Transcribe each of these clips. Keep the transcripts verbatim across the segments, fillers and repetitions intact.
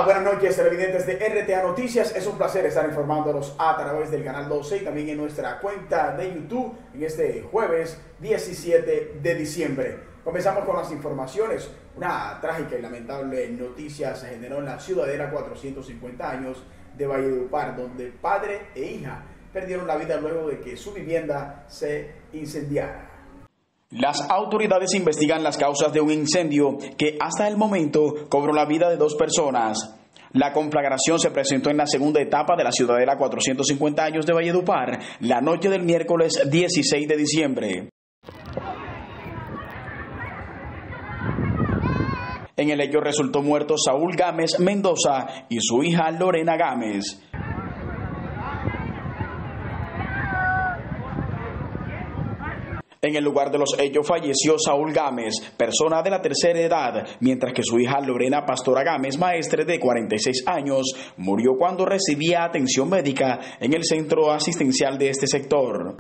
buenas noches, televidentes de R T A Noticias. Es un placer estar informándolos a través del canal doce y también en nuestra cuenta de YouTube en este jueves diecisiete de diciembre. Comenzamos con las informaciones. Una trágica y lamentable noticia se generó en la ciudadela cuatrocientos cincuenta años de Valledupar, donde padre e hija perdieron la vida luego de que su vivienda se incendiara. Las autoridades investigan las causas de un incendio que hasta el momento cobró la vida de dos personas. La conflagración se presentó en la segunda etapa de la ciudadela cuatrocientos cincuenta años de Valledupar la noche del miércoles dieciséis de diciembre. En el hecho resultó muerto Saúl Gámez Mendoza y su hija Lorena Gámez. En el lugar de los hechos falleció Saúl Gámez, persona de la tercera edad, mientras que su hija Lorena Pastora Gámez, maestre de cuarenta y seis años, murió cuando recibía atención médica en el centro asistencial de este sector.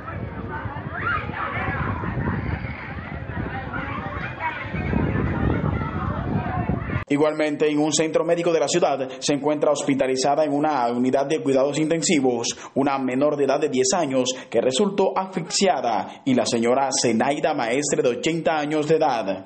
Igualmente, en un centro médico de la ciudad se encuentra hospitalizada en una unidad de cuidados intensivos una menor de edad de diez años que resultó asfixiada y la señora Zenaida Maestre de ochenta años de edad.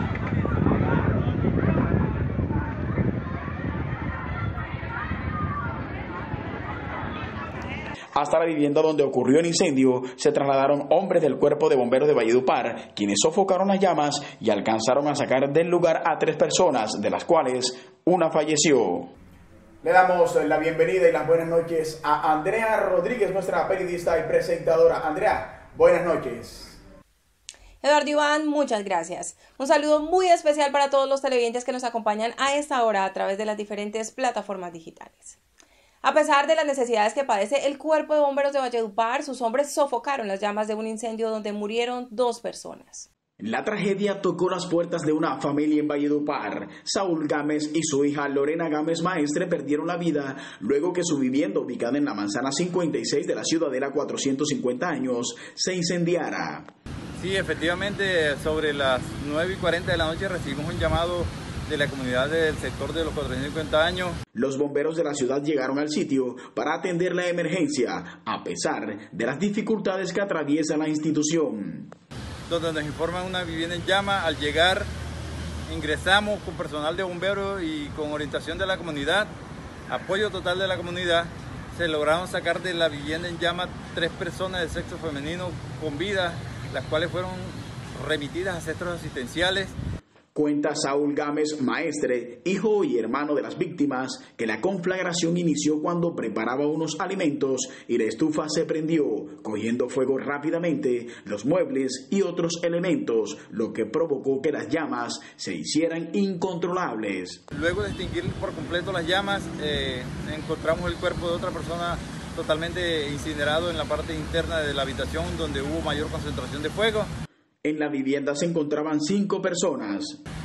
Hasta la vivienda donde ocurrió el incendio se trasladaron hombres del Cuerpo de Bomberos de Valledupar, quienes sofocaron las llamas y alcanzaron a sacar del lugar a tres personas, de las cuales una falleció. Le damos la bienvenida y las buenas noches a Andrea Rodríguez, nuestra periodista y presentadora. Andrea, buenas noches. Eduardo Iván, muchas gracias. Un saludo muy especial para todos los televidentes que nos acompañan a esta hora a través de las diferentes plataformas digitales. A pesar de las necesidades que padece el Cuerpo de Bomberos de Valledupar, sus hombres sofocaron las llamas de un incendio donde murieron dos personas. La tragedia tocó las puertas de una familia en Valledupar. Saúl Gámez y su hija Lorena Gámez Maestre perdieron la vida luego que su vivienda, ubicada en la manzana cincuenta y seis de la ciudadela cuatrocientos cincuenta años, se incendiara. Sí, efectivamente, sobre las nueve y cuarenta de la noche recibimos un llamado de la comunidad del sector de los cuatrocientos cincuenta años. Los bomberos de la ciudad llegaron al sitio para atender la emergencia, a pesar de las dificultades que atraviesa la institución. Donde nos informan una vivienda en llama. Al llegar, ingresamos con personal de bomberos y con orientación de la comunidad, apoyo total de la comunidad. Se lograron sacar de la vivienda en llama tres personas de sexo femenino con vida, las cuales fueron remitidas a centros asistenciales. Cuenta Saúl Gámez Maestre, hijo y hermano de las víctimas, que la conflagración inició cuando preparaba unos alimentos y la estufa se prendió, cogiendo fuego rápidamente los muebles y otros elementos, lo que provocó que las llamas se hicieran incontrolables. Luego de extinguir por completo las llamas, eh, encontramos el cuerpo de otra persona totalmente incinerado en la parte interna de la habitación donde hubo mayor concentración de fuego. En la vivienda se encontraban cinco personas.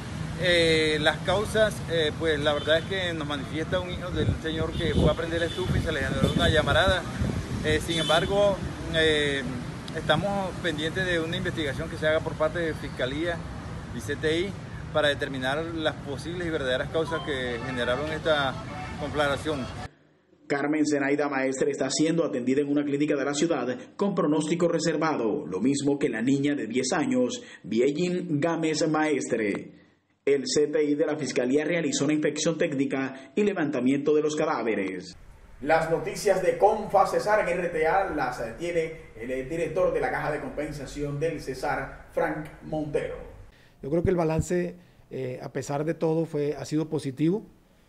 Eh, las causas, eh, pues la verdad es que nos manifiesta un hijo del señor que fue a prender la estufa y se le generó una llamarada. Eh, sin embargo, eh, estamos pendientes de una investigación que se haga por parte de Fiscalía y C T I para determinar las posibles y verdaderas causas que generaron esta conflagración. Carmen Zenaida Maestre está siendo atendida en una clínica de la ciudad con pronóstico reservado, lo mismo que la niña de diez años, Biellín Gámez Maestre. El C T I de la Fiscalía realizó una inspección técnica y levantamiento de los cadáveres. Las noticias de Confa Cesar en R T A las tiene el director de la Caja de Compensación del Cesar, Frank Montero. Yo creo que el balance, eh, a pesar de todo, fue, ha sido positivo.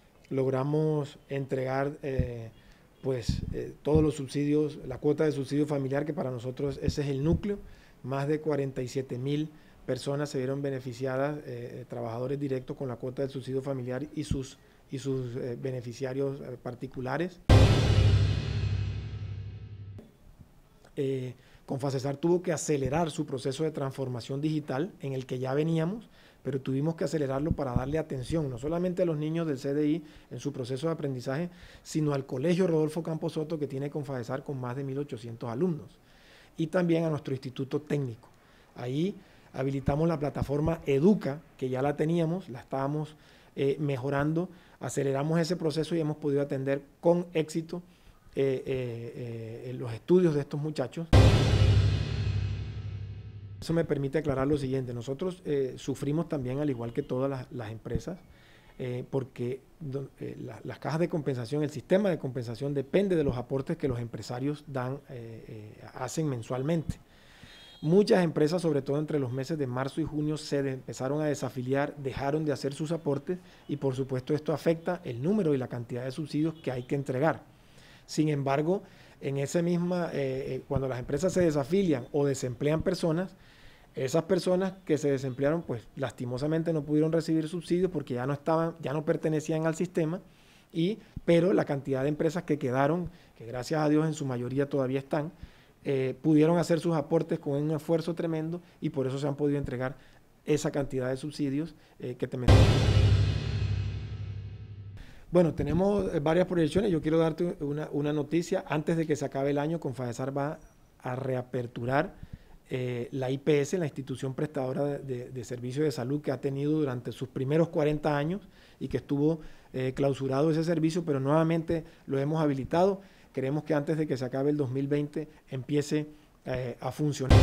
Logramos entregar eh, pues, eh, todos los subsidios, la cuota de subsidio familiar, que para nosotros ese es el núcleo. Más de cuarenta y siete mil personas se vieron beneficiadas, eh, trabajadores directos con la cuota del subsidio familiar y sus, y sus eh, beneficiarios eh, particulares. Eh, Confacesar tuvo que acelerar su proceso de transformación digital en el que ya veníamos, pero tuvimos que acelerarlo para darle atención no solamente a los niños del C D I en su proceso de aprendizaje, sino al Colegio Rodolfo Campos Soto, que tiene Confacesar con más de mil ochocientos alumnos, y también a nuestro instituto técnico. Ahí habilitamos la plataforma Educa, que ya la teníamos, la estábamos eh, mejorando, aceleramos ese proceso y hemos podido atender con éxito eh, eh, eh, los estudios de estos muchachos. Eso me permite aclarar lo siguiente: nosotros eh, sufrimos también, al igual que todas las, las empresas, eh, porque eh, la, las cajas de compensación, el sistema de compensación depende de los aportes que los empresarios dan, eh, eh, hacen mensualmente. Muchas empresas, sobre todo entre los meses de marzo y junio, se de, empezaron a desafiliar, dejaron de hacer sus aportes y por supuesto esto afecta el número y la cantidad de subsidios que hay que entregar. Sin embargo, en esa misma, eh, cuando las empresas se desafilian o desemplean personas, esas personas que se desemplearon, pues lastimosamente no pudieron recibir subsidios porque ya no estaban, ya no pertenecían al sistema, y, pero la cantidad de empresas que quedaron, que gracias a Dios en su mayoría todavía están, eh, pudieron hacer sus aportes con un esfuerzo tremendo y por eso se han podido entregar esa cantidad de subsidios eh, que te mencioné. Bueno, tenemos varias proyecciones. Yo quiero darte una, una noticia. Antes de que se acabe el año, Confadesar va a reaperturar eh, la I P S, la institución prestadora de, de, de servicios de salud que ha tenido durante sus primeros cuarenta años y que estuvo eh, clausurado ese servicio, pero nuevamente lo hemos habilitado. Queremos que antes de que se acabe el dos mil veinte empiece eh, a funcionar.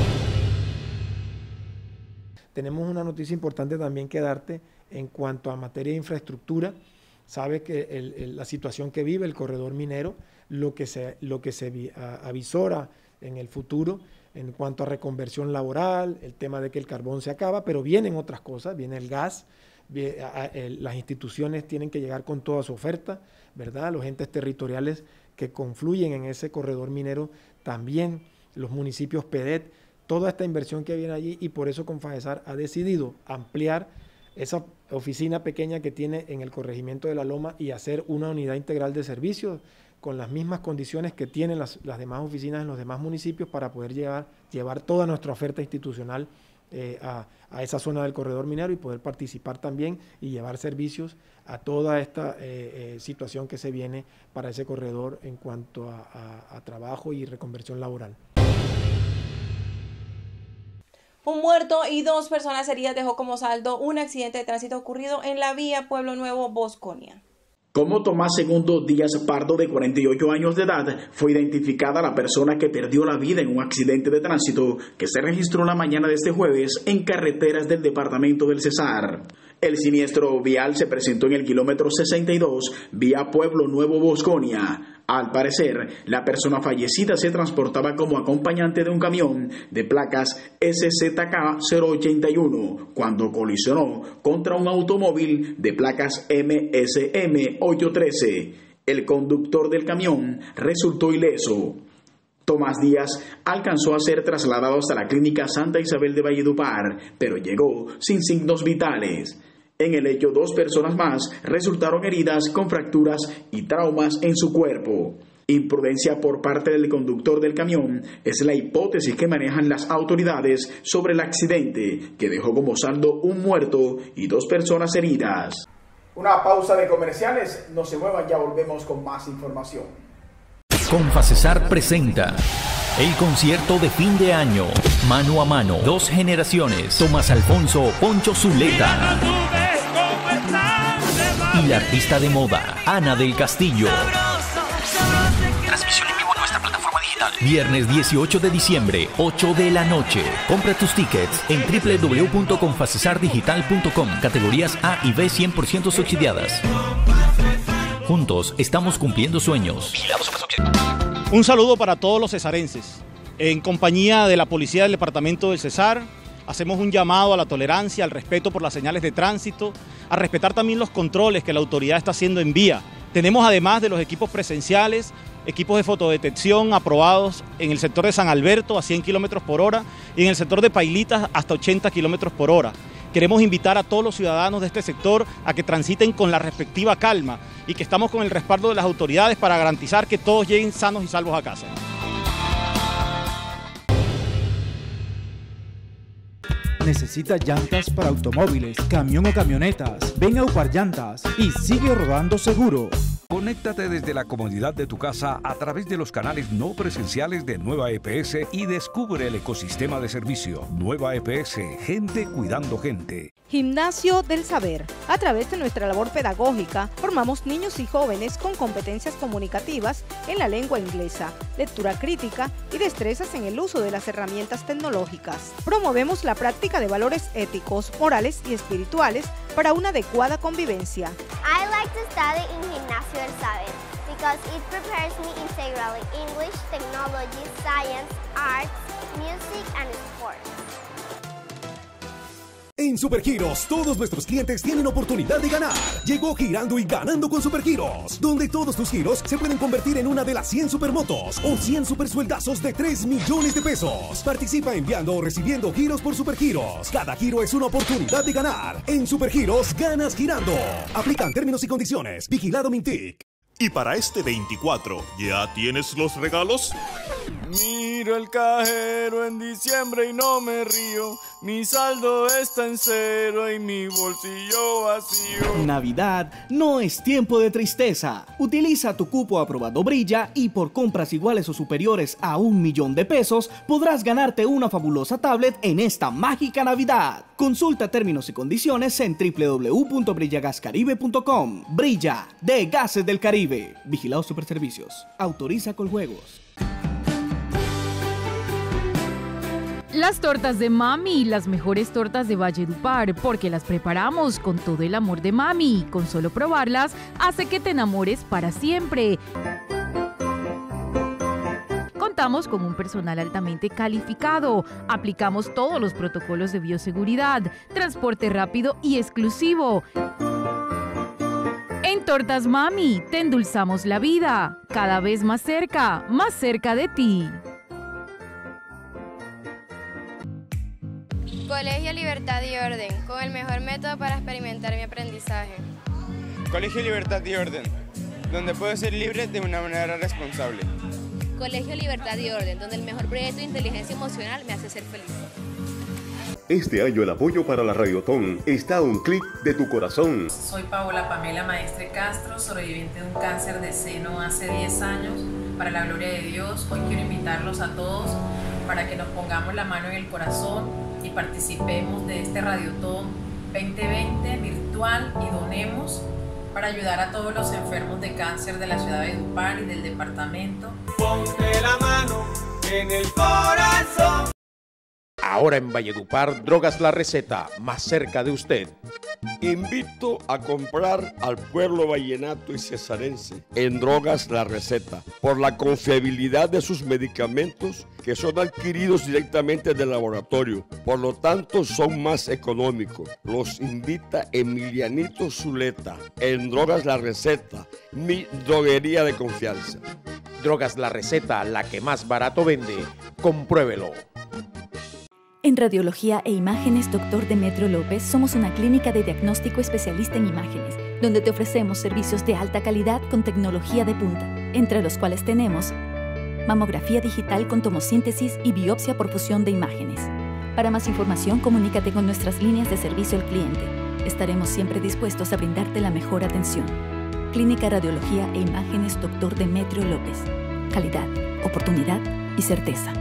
Tenemos una noticia importante también que darte en cuanto a materia de infraestructura. Sabe que el, el, la situación que vive el corredor minero, lo que se, lo que se vi, a, avisora en el futuro en cuanto a reconversión laboral, el tema de que el carbón se acaba, pero vienen otras cosas, viene el gas, viene, a, a, el, las instituciones tienen que llegar con toda su oferta, ¿verdad? Los entes territoriales que confluyen en ese corredor minero, también los municipios P E D E T, toda esta inversión que viene allí, y por eso Confadesar ha decidido ampliar esa oficina pequeña que tiene en el corregimiento de La Loma y hacer una unidad integral de servicios con las mismas condiciones que tienen las, las demás oficinas en los demás municipios para poder llevar, llevar toda nuestra oferta institucional eh, a, a esa zona del corredor minero y poder participar también y llevar servicios a toda esta eh, eh, situación que se viene para ese corredor en cuanto a, a, a trabajo y reconversión laboral. Un muerto y dos personas heridas dejó como saldo un accidente de tránsito ocurrido en la vía Pueblo Nuevo Bosconia. Como Tomás Segundo Díaz Pardo, de cuarenta y ocho años de edad, fue identificada la persona que perdió la vida en un accidente de tránsito que se registró la mañana de este jueves en carreteras del departamento del Cesar. El siniestro vial se presentó en el kilómetro sesenta y dos, vía Pueblo Nuevo Bosconia. Al parecer, la persona fallecida se transportaba como acompañante de un camión de placas S Z K cero ochenta y uno cuando colisionó contra un automóvil de placas M S M ochocientos trece. El conductor del camión resultó ileso. Tomás Díaz alcanzó a ser trasladado hasta la clínica Santa Isabel de Valledupar, pero llegó sin signos vitales. En el hecho, dos personas más resultaron heridas con fracturas y traumas en su cuerpo. Imprudencia por parte del conductor del camión es la hipótesis que manejan las autoridades sobre el accidente, que dejó como saldo un muerto y dos personas heridas. Una pausa de comerciales, no se muevan, ya volvemos con más información. Confacesar presenta el concierto de fin de año, Mano a Mano, dos generaciones, Tomás Alfonso, Poncho Zuleta y la artista de moda, Ana del Castillo. Transmisión en vivo en nuestra plataforma digital. Viernes dieciocho de diciembre, ocho de la noche. Compra tus tickets en doble u doble u doble u punto confacesar digital punto com. Categorías A y B cien por ciento subsidiadas. Juntos estamos cumpliendo sueños. Un saludo para todos los cesarenses. En compañía de la Policía del Departamento del Cesar, hacemos un llamado a la tolerancia, al respeto por las señales de tránsito, a respetar también los controles que la autoridad está haciendo en vía. Tenemos, además de los equipos presenciales, equipos de fotodetección aprobados en el sector de San Alberto a cien kilómetros por hora y en el sector de Pailitas hasta ochenta kilómetros por hora. Queremos invitar a todos los ciudadanos de este sector a que transiten con la respectiva calma y que estamos con el respaldo de las autoridades para garantizar que todos lleguen sanos y salvos a casa. ¿Necesita llantas para automóviles, camión o camionetas? Ven a Upar Llantas y sigue rodando seguro. Conéctate desde la comodidad de tu casa a través de los canales no presenciales de Nueva E P S y descubre el ecosistema de servicio. Nueva E P S, gente cuidando gente. Gimnasio del Saber. A través de nuestra labor pedagógica, formamos niños y jóvenes con competencias comunicativas en la lengua inglesa, lectura crítica y destrezas en el uso de las herramientas tecnológicas. Promovemos la práctica de valores éticos, morales y espirituales para una adecuada convivencia. I like to study in Gimnasio del Saber because it prepares me integrally English, technology, science, arts, music and sports. En Supergiros, todos nuestros clientes tienen oportunidad de ganar. Llegó Girando y Ganando con Supergiros, donde todos tus giros se pueden convertir en una de las cien supermotos o cien supersueldazos de tres millones de pesos. Participa enviando o recibiendo giros por Supergiros. Cada giro es una oportunidad de ganar. En Supergiros, ganas girando. Aplican términos y condiciones. Vigilado Mintic. Y para este veinticuatro, ¿ya tienes los regalos? Miro el cajero en diciembre y no me río. Mi saldo está en cero y mi bolsillo vacío. Navidad no es tiempo de tristeza. Utiliza tu cupo aprobado Brilla y por compras iguales o superiores a un millón de pesos podrás ganarte una fabulosa tablet en esta mágica Navidad. Consulta términos y condiciones en w w w punto brilla gas caribe punto com. Brilla, de Gases del Caribe. Vigilado Superservicios. Autoriza Coljuegos. Las tortas de Mami, las mejores tortas de Valledupar, porque las preparamos con todo el amor de Mami. Con solo probarlas, hace que te enamores para siempre. Contamos con un personal altamente calificado, aplicamos todos los protocolos de bioseguridad, transporte rápido y exclusivo. En Tortas Mami, te endulzamos la vida, cada vez más cerca, más cerca de ti. Colegio Libertad y Orden, con el mejor método para experimentar mi aprendizaje. Colegio Libertad y Orden, donde puedo ser libre de una manera responsable. Colegio Libertad y Orden, donde el mejor proyecto de inteligencia emocional me hace ser feliz. Este año el apoyo para la Radiotón está a un clic de tu corazón. Soy Paola Pamela Maestre Castro, sobreviviente de un cáncer de seno hace diez años. Para la gloria de Dios, hoy quiero invitarlos a todos para que nos pongamos la mano en el corazón y participemos de este Radiotón veinte veinte virtual y donemos para ayudar a todos los enfermos de cáncer de la ciudad de Valledupar y del departamento. Ponte la mano en el corazón. Ahora en Valledupar, Drogas La Receta, más cerca de usted. Invito a comprar al pueblo vallenato y cesarense en Drogas La Receta por la confiabilidad de sus medicamentos que son adquiridos directamente del laboratorio, por lo tanto son más económicos. Los invita Emilianito Zuleta en Drogas La Receta, mi droguería de confianza. Drogas La Receta, la que más barato vende. Compruébelo. En Radiología e Imágenes Doctor Demetrio López somos una clínica de diagnóstico especialista en imágenes, donde te ofrecemos servicios de alta calidad con tecnología de punta, entre los cuales tenemos mamografía digital con tomosíntesis y biopsia por fusión de imágenes. Para más información, comunícate con nuestras líneas de servicio al cliente. Estaremos siempre dispuestos a brindarte la mejor atención. Clínica Radiología e Imágenes Doctor Demetrio López. Calidad, oportunidad y certeza.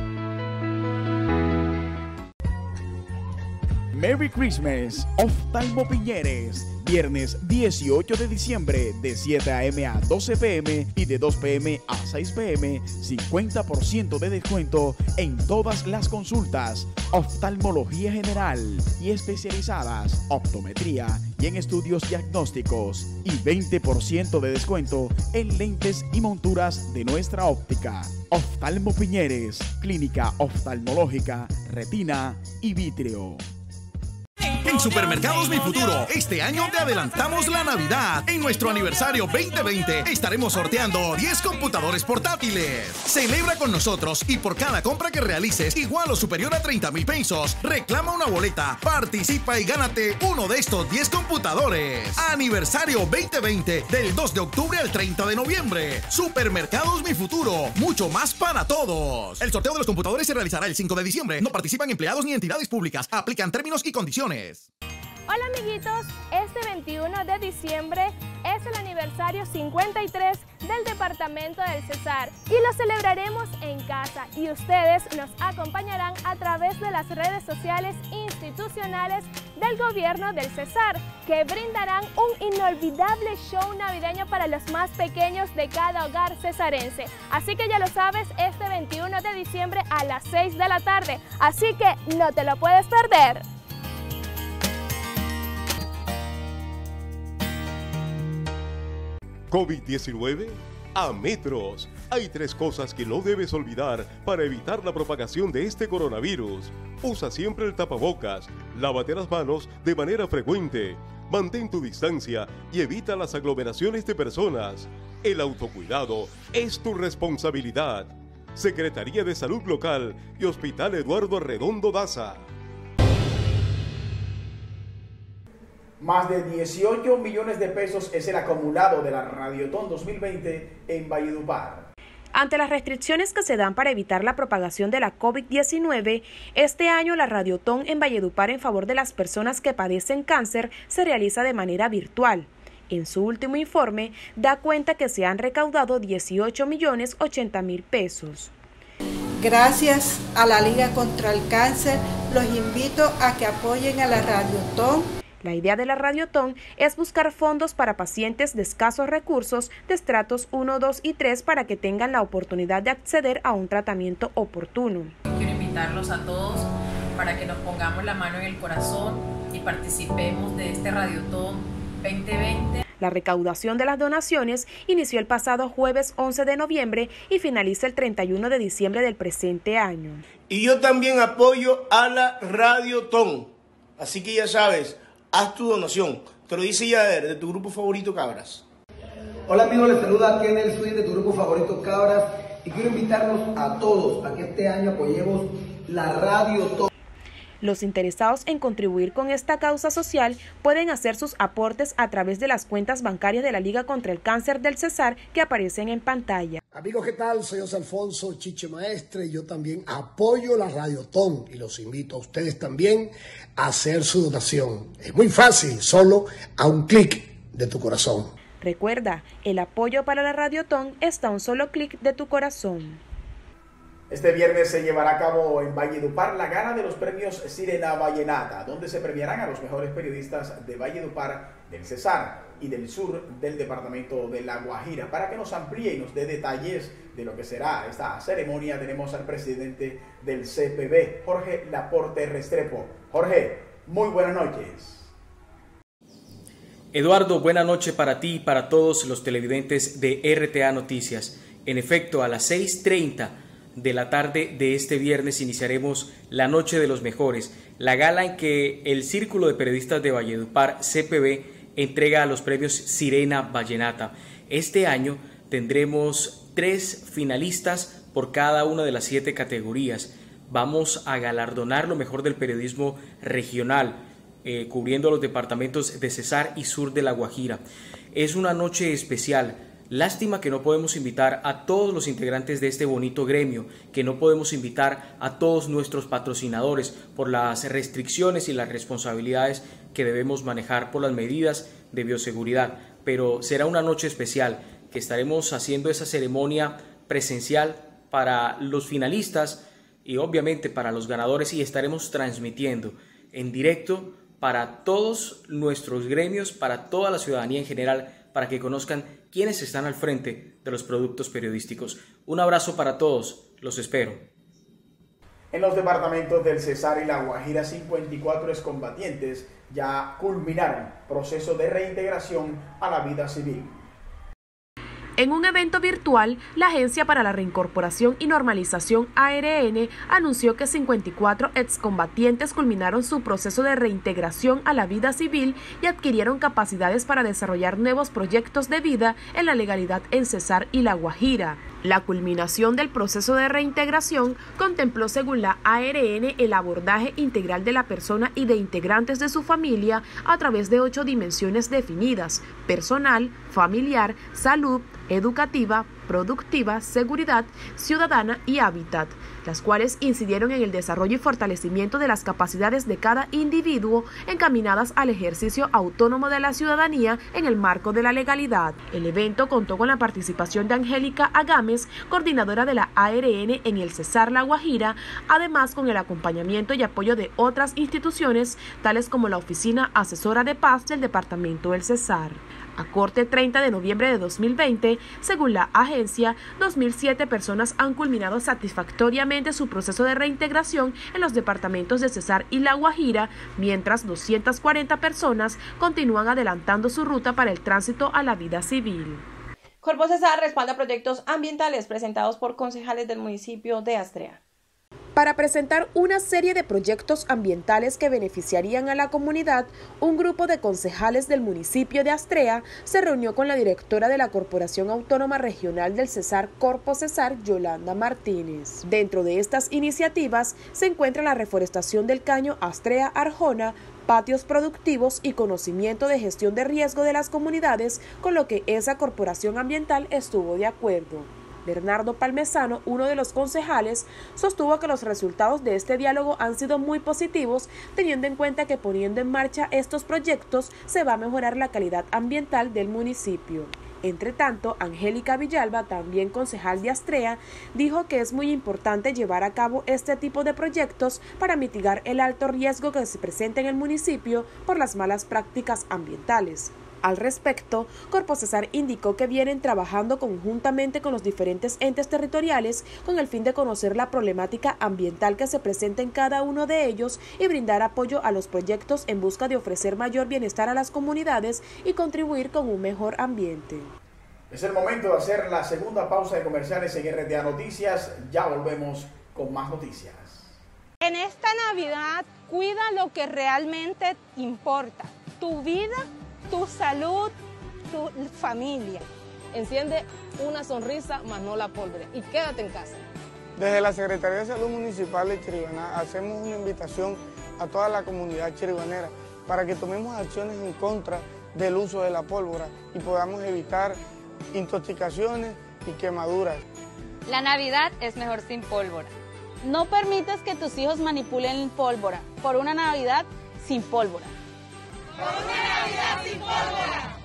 Merry Christmas, Oftalmo Piñeres. Viernes dieciocho de diciembre de siete a m a doce p m y de dos p m a seis p m cincuenta por ciento de descuento en todas las consultas, oftalmología general y especializadas, optometría y en estudios diagnósticos y veinte por ciento de descuento en lentes y monturas de nuestra óptica. Oftalmo Piñeres, clínica oftalmológica, retina y vítreo. En Supermercados Mi Futuro, este año te adelantamos la Navidad. En nuestro aniversario veinte veinte estaremos sorteando diez computadores portátiles. Celebra con nosotros y por cada compra que realices igual o superior a treinta mil pesos, reclama una boleta, participa y gánate uno de estos diez computadores. Aniversario veinte veinte del dos de octubre al treinta de noviembre. Supermercados Mi Futuro, mucho más para todos. El sorteo de los computadores se realizará el cinco de diciembre. No participan empleados ni entidades públicas. Aplican términos y condiciones. Hola amiguitos, este veintiuno de diciembre es el aniversario cincuenta y tres del departamento del Cesar y lo celebraremos en casa y ustedes nos acompañarán a través de las redes sociales institucionales del gobierno del Cesar, que brindarán un inolvidable show navideño para los más pequeños de cada hogar cesarense. Así que ya lo sabes, este veintiuno de diciembre a las seis de la tarde, así que no te lo puedes perder. COVID diecinueve a metros. Hay tres cosas que no debes olvidar para evitar la propagación de este coronavirus. Usa siempre el tapabocas, lávate las manos de manera frecuente, mantén tu distancia y evita las aglomeraciones de personas. El autocuidado es tu responsabilidad. Secretaría de Salud Local y Hospital Eduardo Arredondo Daza. Más de dieciocho millones de pesos es el acumulado de la Radiotón dos mil veinte en Valledupar. Ante las restricciones que se dan para evitar la propagación de la COVID diecinueve, este año la Radiotón en Valledupar en favor de las personas que padecen cáncer se realiza de manera virtual. En su último informe, da cuenta que se han recaudado dieciocho millones ochenta mil pesos. Gracias a la Liga contra el Cáncer, los invito a que apoyen a la Radiotón. La idea de la Radiotón es buscar fondos para pacientes de escasos recursos de estratos uno, dos y tres para que tengan la oportunidad de acceder a un tratamiento oportuno. Quiero invitarlos a todos para que nos pongamos la mano en el corazón y participemos de este Radiotón veinte veinte. La recaudación de las donaciones inició el pasado jueves once de noviembre y finaliza el treinta y uno de diciembre del presente año. Y yo también apoyo a la Radiotón, así que ya sabes, haz tu donación. Te lo dice Yader, de tu grupo favorito Cabras. Hola amigos, les saluda Kenneth Sweet de tu grupo favorito Cabras y quiero invitarnos a todos a que este año apoyemos la Radiotón. Los interesados en contribuir con esta causa social pueden hacer sus aportes a través de las cuentas bancarias de la Liga contra el Cáncer del Cesar que aparecen en pantalla. Amigos, ¿qué tal? Soy José Alfonso Chiche Maestre y yo también apoyo la Radiotón y los invito a ustedes también a hacer su donación. Es muy fácil, solo a un clic de tu corazón. Recuerda, el apoyo para la Radiotón está a un solo clic de tu corazón. Este viernes se llevará a cabo en Valledupar la gala de los premios Sirena Vallenata, donde se premiarán a los mejores periodistas de Valledupar, del Cesar y del sur del departamento de La Guajira. Para que nos amplíe y nos dé detalles de lo que será esta ceremonia, tenemos al presidente del C P B, Jorge Laporte Restrepo. Jorge, muy buenas noches. Eduardo, buena noche para ti y para todos los televidentes de R T A Noticias. En efecto, a las seis treinta de la tarde de este viernes iniciaremos la Noche de los Mejores, la gala en que el Círculo de Periodistas de Valledupar, C P B, entrega a los premios Sirena Vallenata. Este año tendremos tres finalistas por cada una de las siete categorías. Vamos a galardonar lo mejor del periodismo regional, eh, cubriendo los departamentos de Cesar y sur de La Guajira. Es una noche especial. Lástima que no podemos invitar a todos los integrantes de este bonito gremio, que no podemos invitar a todos nuestros patrocinadores por las restricciones y las responsabilidades que debemos manejar por las medidas de bioseguridad. Pero será una noche especial, que estaremos haciendo esa ceremonia presencial para los finalistas y obviamente para los ganadores, y estaremos transmitiendo en directo para todos nuestros gremios, para toda la ciudadanía en general, para que conozcan quiénes están al frente de los productos periodísticos. Un abrazo para todos, los espero. En los departamentos del Cesar y La Guajira, cincuenta y cuatro excombatientes ya culminaron proceso de reintegración a la vida civil. En un evento virtual, la Agencia para la Reincorporación y Normalización A R N anunció que cincuenta y cuatro excombatientes culminaron su proceso de reintegración a la vida civil y adquirieron capacidades para desarrollar nuevos proyectos de vida en la legalidad en Cesar y La Guajira. La culminación del proceso de reintegración contempló, según la A R N, el abordaje integral de la persona y de integrantes de su familia a través de ocho dimensiones definidas: personal, familiar, salud, educativa, productiva, seguridad ciudadana y hábitat, las cuales incidieron en el desarrollo y fortalecimiento de las capacidades de cada individuo encaminadas al ejercicio autónomo de la ciudadanía en el marco de la legalidad. El evento contó con la participación de Angélica Agames, coordinadora de la A R N en el Cesar La Guajira, además con el acompañamiento y apoyo de otras instituciones, tales como la Oficina Asesora de Paz del Departamento del Cesar. A corte treinta de noviembre de dos mil veinte, según la agencia, dos mil siete personas han culminado satisfactoriamente su proceso de reintegración en los departamentos de Cesar y La Guajira, mientras doscientas cuarenta personas continúan adelantando su ruta para el tránsito a la vida civil. Corpo Cesar respalda proyectos ambientales presentados por concejales del municipio de Astrea. Para presentar una serie de proyectos ambientales que beneficiarían a la comunidad, un grupo de concejales del municipio de Astrea se reunió con la directora de la Corporación Autónoma Regional del Cesar, Corpo Cesar, Yolanda Martínez. Dentro de estas iniciativas se encuentra la reforestación del caño Astrea-Arjona, patios productivos y conocimiento de gestión de riesgo de las comunidades, con lo que esa corporación ambiental estuvo de acuerdo. Bernardo Palmesano, uno de los concejales, sostuvo que los resultados de este diálogo han sido muy positivos, teniendo en cuenta que poniendo en marcha estos proyectos se va a mejorar la calidad ambiental del municipio. Entre tanto, Angélica Villalba, también concejal de Astrea, dijo que es muy importante llevar a cabo este tipo de proyectos para mitigar el alto riesgo que se presenta en el municipio por las malas prácticas ambientales. Al respecto, Corpo Cesar indicó que vienen trabajando conjuntamente con los diferentes entes territoriales con el fin de conocer la problemática ambiental que se presenta en cada uno de ellos y brindar apoyo a los proyectos en busca de ofrecer mayor bienestar a las comunidades y contribuir con un mejor ambiente. Es el momento de hacer la segunda pausa de comerciales en R T A Noticias. Ya volvemos con más noticias. En esta Navidad, cuida lo que realmente importa, tu vida, tu salud, tu familia. Enciende una sonrisa, más no la pólvora, y quédate en casa. Desde la Secretaría de Salud Municipal de Chiriguaná hacemos una invitación a toda la comunidad chiriguanera para que tomemos acciones en contra del uso de la pólvora y podamos evitar intoxicaciones y quemaduras. La Navidad es mejor sin pólvora. No permitas que tus hijos manipulen pólvora por una Navidad sin pólvora. ¡Por una Navidad sin pólvora!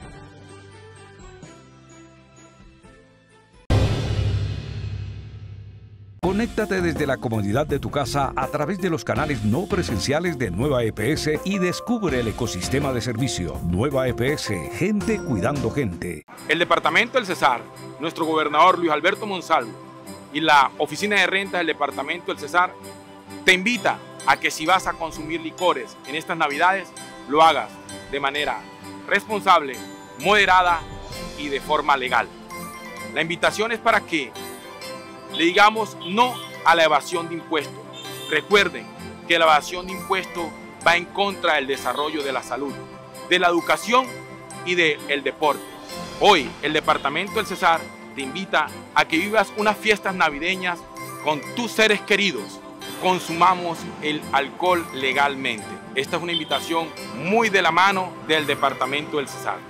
Conéctate desde la comodidad de tu casa a través de los canales no presenciales de Nueva E P S y descubre el ecosistema de servicio. Nueva E P S, gente cuidando gente. El Departamento del Cesar, nuestro gobernador Luis Alberto Monsalvo y la Oficina de Renta del Departamento del Cesar te invita a que si vas a consumir licores en estas Navidades, lo hagas de manera responsable, moderada y de forma legal. La invitación es para que le digamos no a la evasión de impuestos. Recuerden que la evasión de impuestos va en contra del desarrollo de la salud, de la educación y del deporte. Hoy el Departamento del Cesar te invita a que vivas unas fiestas navideñas con tus seres queridos. Consumamos el alcohol legalmente. Esta es una invitación muy de la mano del Departamento del Cesar.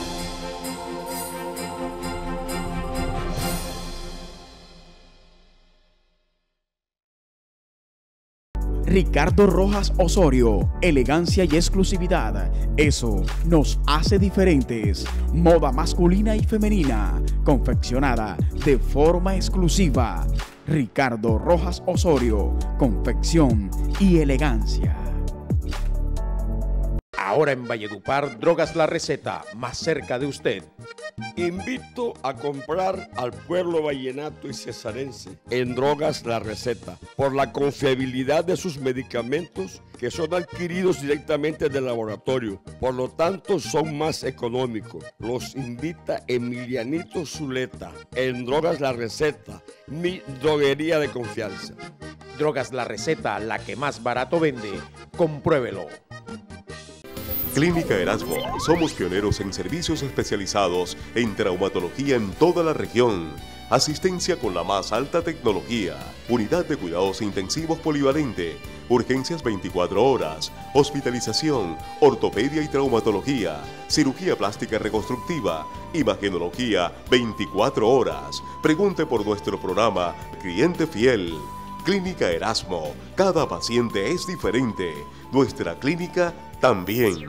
Ricardo Rojas Osorio, elegancia y exclusividad, eso nos hace diferentes. Moda masculina y femenina, confeccionada de forma exclusiva. Ricardo Rojas Osorio, confección y elegancia. Ahora en Valledupar, Drogas La Receta, más cerca de usted. Invito a comprar al pueblo vallenato y cesarense en Drogas La Receta por la confiabilidad de sus medicamentos que son adquiridos directamente del laboratorio, por lo tanto son más económicos. Los invita Emilianito Zuleta en Drogas La Receta, mi droguería de confianza. Drogas La Receta, la que más barato vende, compruébelo. Clínica Erasmo, somos pioneros en servicios especializados en traumatología en toda la región. Asistencia con la más alta tecnología, unidad de cuidados intensivos polivalente, urgencias veinticuatro horas, hospitalización, ortopedia y traumatología, cirugía plástica reconstructiva, imagenología veinticuatro horas. Pregunte por nuestro programa Cliente Fiel. Clínica Erasmo, cada paciente es diferente. Nuestra clínica también.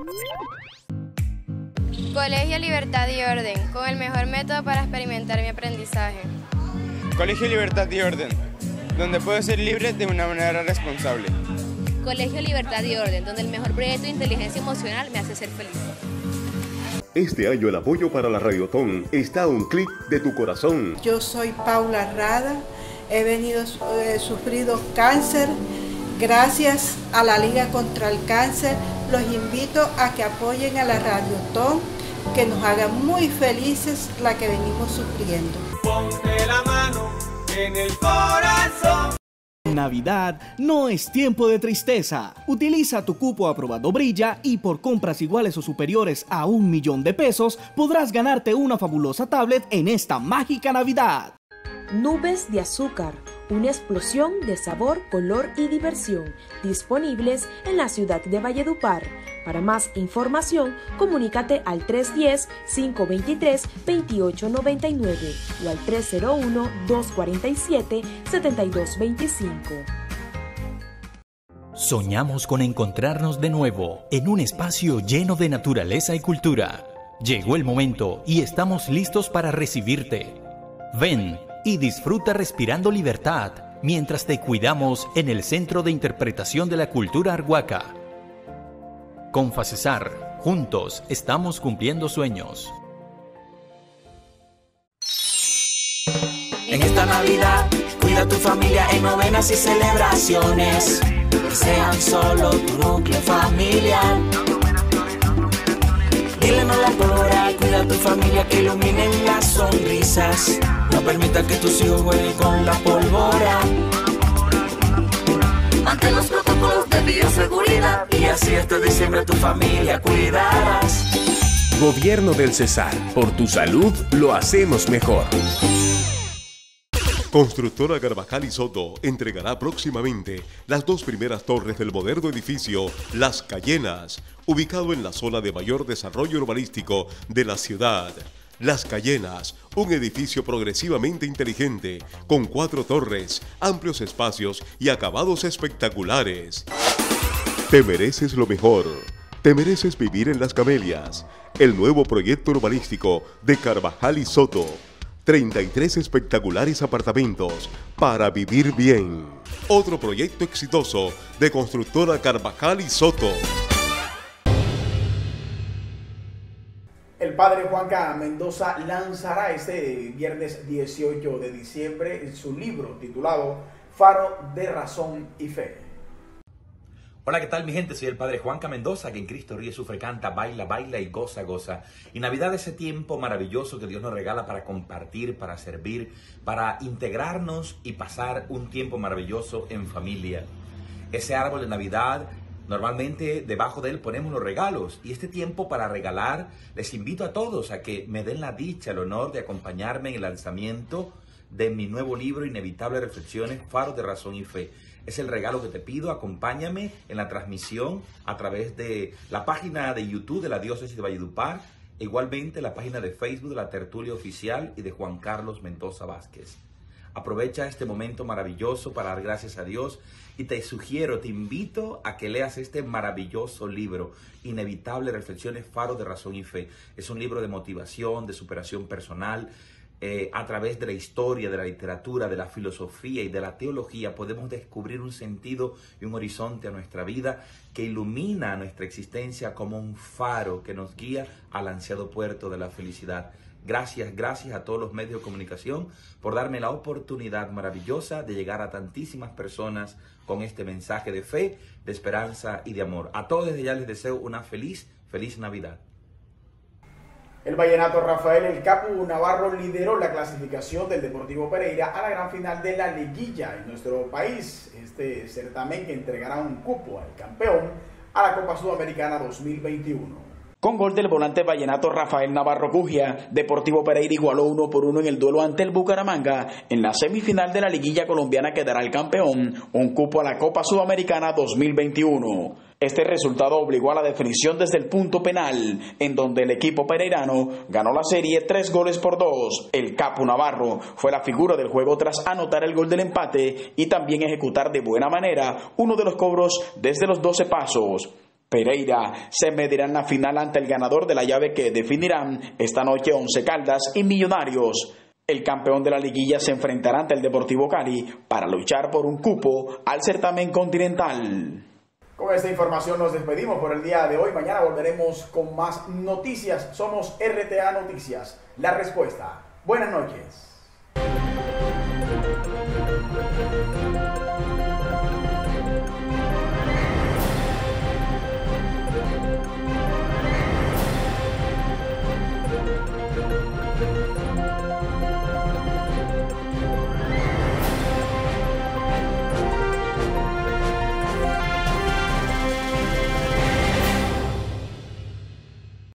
Colegio Libertad y Orden, con el mejor método para experimentar mi aprendizaje. Colegio Libertad y Orden, donde puedo ser libre de una manera responsable. Colegio Libertad y Orden, donde el mejor proyecto de inteligencia emocional me hace ser feliz. Este año el apoyo para la Radiotón está a un clic de tu corazón. Yo soy Paula Rada, he venido, he sufrido cáncer. Gracias a la Liga contra el Cáncer, los invito a que apoyen a la Radiotón, que nos haga muy felices la que venimos sufriendo. Ponte la mano en el corazón. Navidad no es tiempo de tristeza. Utiliza tu cupo aprobado Brilla y por compras iguales o superiores a un millón de pesos podrás ganarte una fabulosa tablet en esta mágica Navidad. Nubes de azúcar, una explosión de sabor, color y diversión, disponibles en la ciudad de Valledupar. Para más información, comunícate al tres uno cero, cinco dos tres, dos ocho nueve nueve o al tres cero uno, dos cuatro siete, siete dos dos cinco. Soñamos con encontrarnos de nuevo en un espacio lleno de naturaleza y cultura. Llegó el momento y estamos listos para recibirte. Ven y disfruta respirando libertad mientras te cuidamos en el Centro de Interpretación de la Cultura Arhuaca. Con FACESAR, juntos estamos cumpliendo sueños. En esta Navidad, cuida a tu familia en novenas y celebraciones, que sean solo tu núcleo familiar. Dile no a la pólvora, cuida a tu familia, que iluminen las sonrisas. No permita que tus hijos jueguen con la pólvora. Mantén los protocolos de bioseguridad y así este diciembre tu familia cuidarás. Gobierno del Cesar, por tu salud lo hacemos mejor. Constructora Carvajal y Soto entregará próximamente las dos primeras torres del moderno edificio Las Cayenas, ubicado en la zona de mayor desarrollo urbanístico de la ciudad. Las Cayenas, un edificio progresivamente inteligente, con cuatro torres, amplios espacios y acabados espectaculares. Te mereces lo mejor. Te mereces vivir en Las Camelias, el nuevo proyecto urbanístico de Carvajal y Soto. treinta y tres espectaculares apartamentos para vivir bien. Otro proyecto exitoso de Constructora Carvajal y Soto. El padre Juanca Mendoza lanzará este viernes dieciocho de diciembre su libro titulado Faro de Razón y Fe. Hola, ¿qué tal mi gente? Soy el padre Juanca Mendoza, que en Cristo ríe, sufre, canta, baila, baila y goza, goza. Y Navidad es ese tiempo maravilloso que Dios nos regala para compartir, para servir, para integrarnos y pasar un tiempo maravilloso en familia. Ese árbol de Navidad, normalmente debajo de él ponemos los regalos, y este tiempo para regalar, les invito a todos a que me den la dicha, el honor de acompañarme en el lanzamiento de mi nuevo libro, Inevitables Reflexiones, Faro de Razón y Fe. Es el regalo que te pido. Acompáñame en la transmisión a través de la página de YouTube de la Diócesis de Valledupar, igualmente la página de Facebook de la Tertulia Oficial y de Juan Carlos Mendoza Vázquez. Aprovecha este momento maravilloso para dar gracias a Dios y te sugiero, te invito a que leas este maravilloso libro, Inevitables Reflexiones, Faro de Razón y Fe. Es un libro de motivación, de superación personal. Eh, a través de la historia, de la literatura, de la filosofía y de la teología podemos descubrir un sentido y un horizonte a nuestra vida que ilumina nuestra existencia como un faro que nos guía al ansiado puerto de la felicidad. Gracias, gracias a todos los medios de comunicación por darme la oportunidad maravillosa de llegar a tantísimas personas con este mensaje de fe, de esperanza y de amor. A todos desde ya les deseo una feliz, feliz Navidad. El vallenato Rafael El Capu Navarro lideró la clasificación del Deportivo Pereira a la gran final de la liguilla en nuestro país. Este certamen que entregará un cupo al campeón a la Copa Sudamericana dos mil veintiuno. Con gol del volante vallenato Rafael Navarro Cugia, Deportivo Pereira igualó uno por uno en el duelo ante el Bucaramanga. En la semifinal de la liguilla colombiana quedará el campeón, un cupo a la Copa Sudamericana dos mil veintiuno. Este resultado obligó a la definición desde el punto penal, en donde el equipo pereirano ganó la serie tres goles por dos. El Capo Navarro fue la figura del juego tras anotar el gol del empate y también ejecutar de buena manera uno de los cobros desde los doce pasos. Pereira se medirá en la final ante el ganador de la llave que definirán esta noche Once Caldas y Millonarios. El campeón de la liguilla se enfrentará ante el Deportivo Cali para luchar por un cupo al certamen continental. Con esta información nos despedimos por el día de hoy. Mañana volveremos con más noticias. Somos R T A Noticias, la respuesta. Buenas noches.